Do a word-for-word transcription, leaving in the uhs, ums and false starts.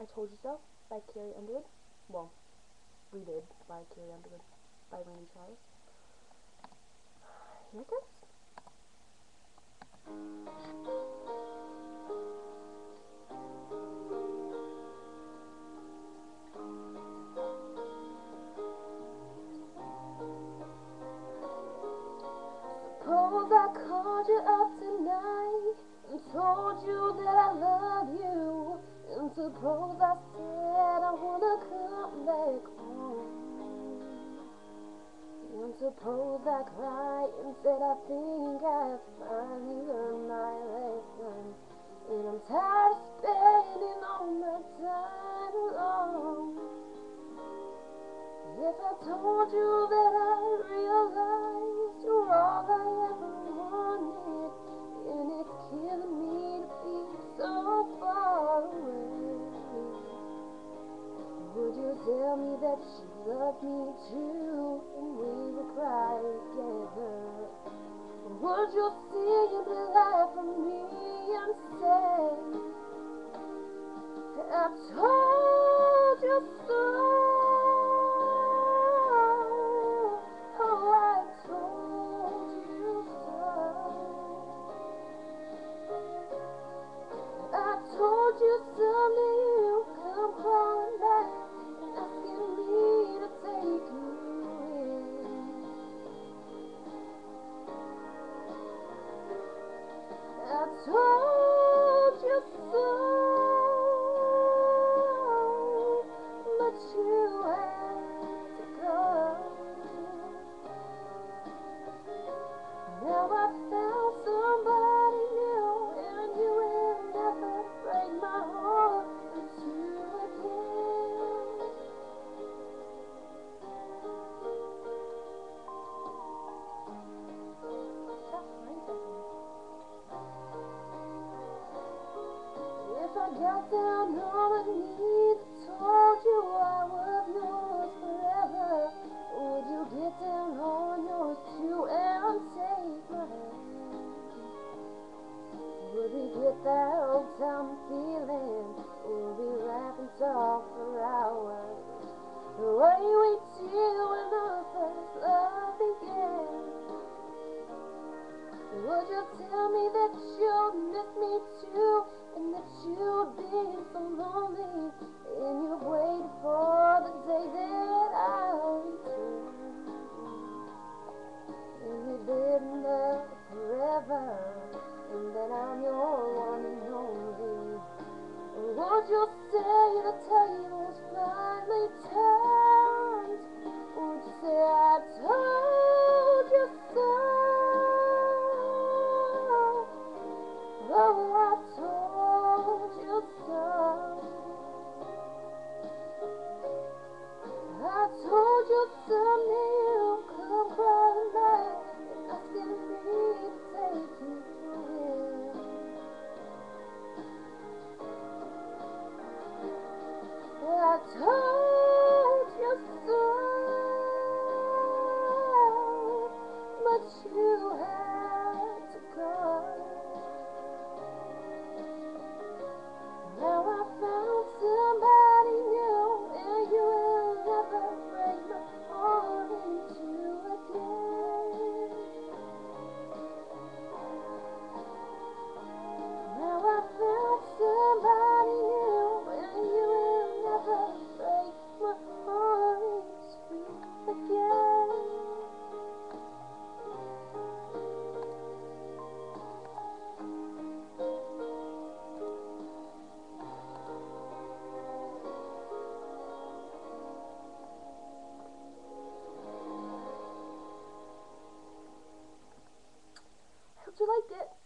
I Told You So by Carrie Underwood. Well, redid by Carrie Underwood by Randy Travis. Here it goes. Suppose I called you up tonight and told you that I love you, and suppose I said I wanna come back home, and suppose I cried and said I think I've finally learned my lesson, and I'm tired of spending all my time alone. If I told you that I realized you're all I ever wanted, and it's killing me to be so far away, would you tell me that you love me too, and we would cry together? Or would you simply laugh at me and say, I told you so? Told you someday you'll come crawling back, asking me to take you in. I told you so, but you had to go. Now I found somebody new, and you will never break my heart into again. If I got down on my knees and told you I was yours forever, would you get down on yours too and take my hand? Would we get that old time feeling? Would we laugh and talk for hours, the way we did when our first love began? Would you tell me that you'd miss me too, and that you'd been so lonely, and you've waited for the day that I'll return, and we've lived love forever, and that I'm your one and only? Or would you say the tables finally turned? Would you say I told you so? Oh, I told you so. I told you someday you'll come crawling back, asking me to take you in. I told you so, but you had to go. Now I found somebody new, and you will never break my heart into again. Now I found somebody new, and you will never break my heart into again. I hope you liked it.